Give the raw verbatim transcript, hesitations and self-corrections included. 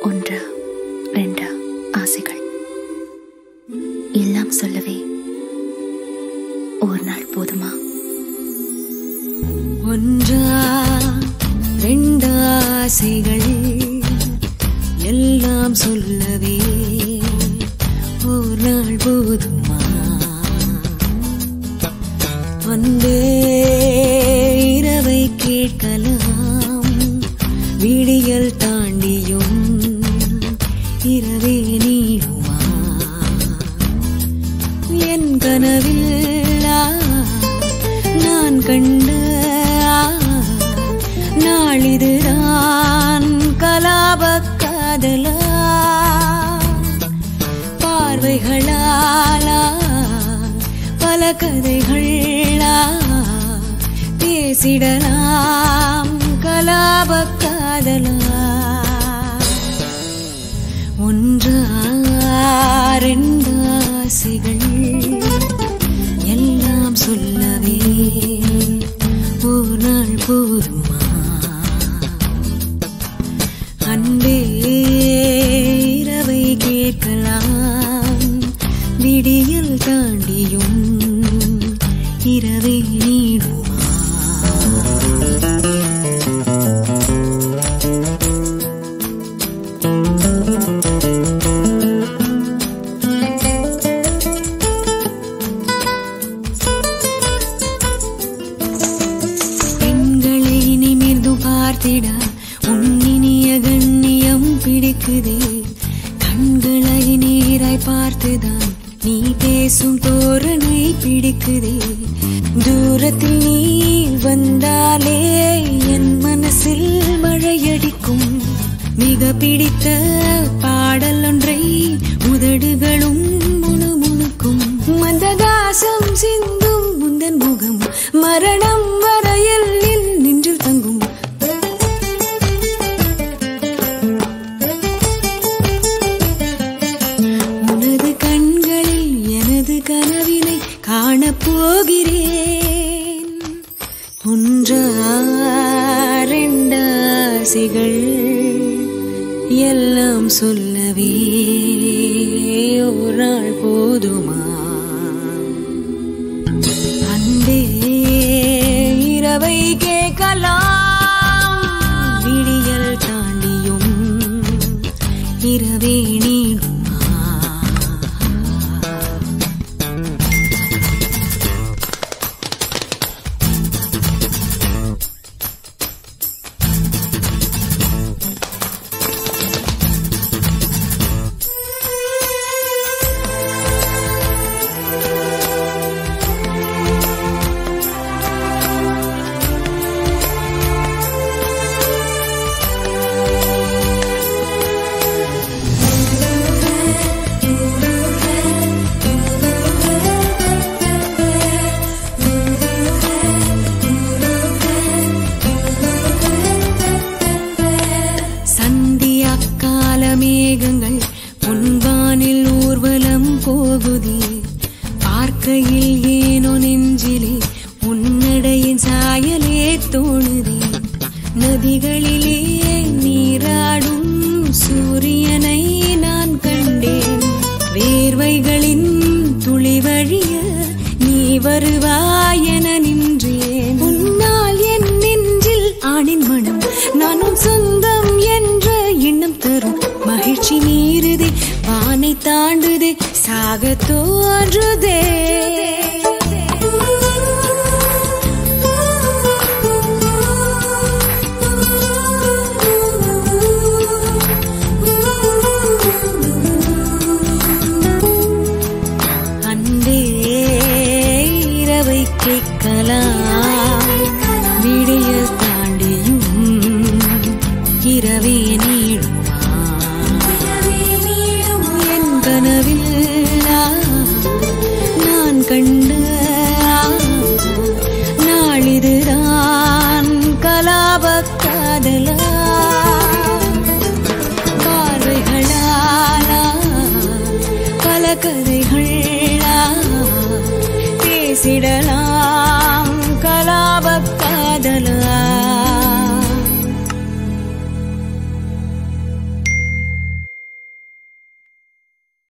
ஒன்று ரெண்டு ஆசைகள் எல்லாம் சொல்லவே ஒரு நாள் போதுமா? ஒன்றா ரெண்டு ஆசைகள் எல்லாம் சொல்லவே ஒரு நாள் போதுமா? வந்தே இரவை கேட்கலாம், விடியல் தாண்டியும் இரவே நீடுமா? என் கனவில் நான் கண்ட நாளிதுதான் கலாப காதலா, பார்வைகளாலா பல கதைகளா பேசிடலாம் கலாப காதலா. ஒன்றா ரெண்டு ஆசைகள் எல்லாம் சொல்லவே ஒரு நாள் போதுமா? அன்பே இரவை கேட்கலாம், விடியல் தாண்டியும் இரவை நீடுமா? பெண்களை நிமிர்ந்து பார்த்திட உன்னினிய கண்ணியம் பிடிக்குதே, கண்களை நேராய் பார்த்துதான் நீ பேசும் தோரணை பிடிக்குதே. தூரத்தில் நீ வந்தாலே என் மனசில் மழையடிக்கும், மிக பிடித்த பாடல் ஒன்றை உதடுகளும் முணுமுணுக்கும். மந்தகாசம் சிந்தும் முந்தன் முகம் மரணம் வரையில் நின்று தங்கும். உனது கண்களில் எனது கனவினை காணப்போகிறேன். ஒன்றா ரெண்டு ஆசைகள் எல்லாம் சொல்லவே ஒரு நாள் போதுமா? அன்பே இரவை கேட்கலாம், விடியல் தாண்டியும் இரவே நீடுமா? மேகங்கள் பொன்வானில் ஊர்வலம் போகுதே, பார்க்கையில் ஏனோ நெஞ்சிலே உன்னடையின் சாயலே தோணுதே. நதிகளிலே நீராடும் சூரியனை நான் கண்டேன், வேர்வைகளின் துளி வழிய நீ வருவாய் என நின்றேன். உன்னால் என் நெஞ்சில் ஆணின் மனம் நானும் சொந்தம் என்ற எண்ணம் தரும் மகிழ்ச்சி மீறுதே, வானை தாண்டுதே, சாக தோன்றுதே.